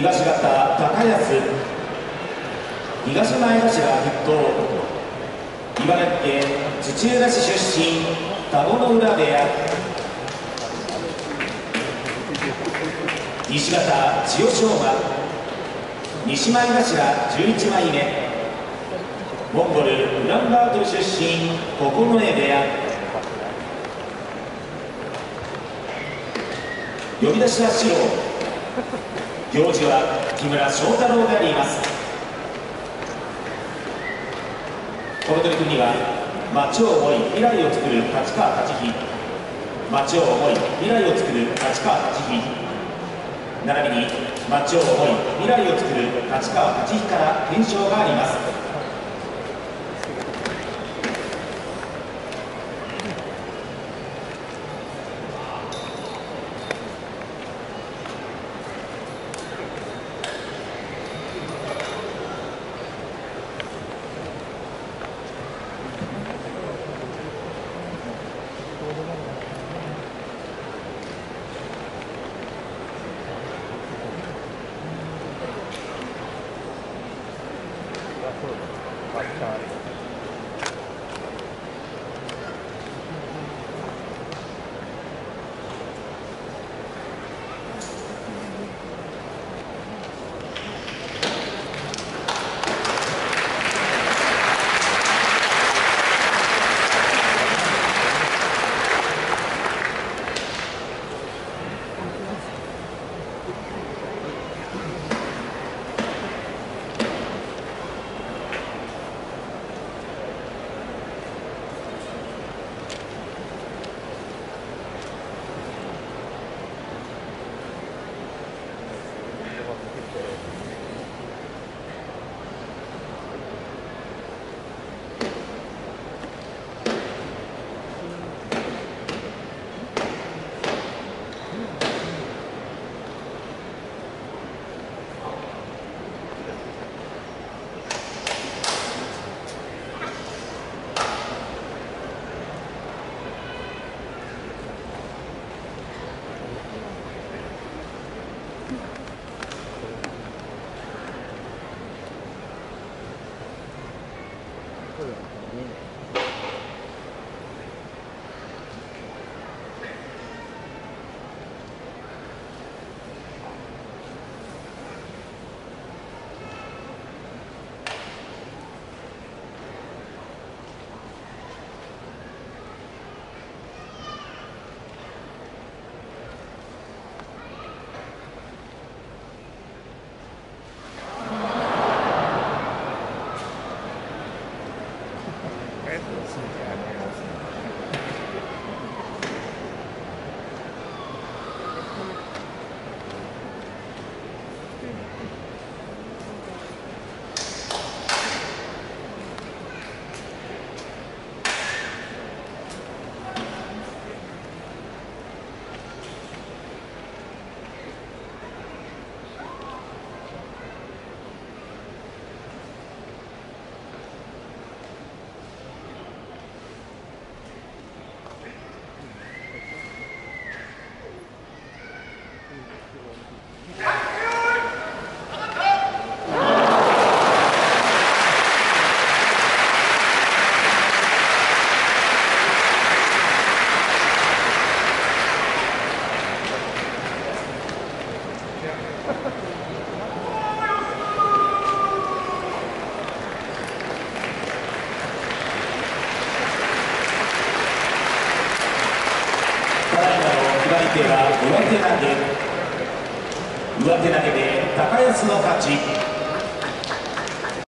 東方高安、東前頭筆頭、茨城県土浦市出身田子ノ浦部屋、西方千代翔馬、西前頭11枚目、モンゴルウランバートル出身九重部屋、呼び出しは白、行司は木村庄太郎であります。この取組は町を思い未来を作る立川立飛、町を思い未来を作る立川立飛、並びに町を思い未来を作る立川立飛から検証があります。手は上手投げで高安の勝ち。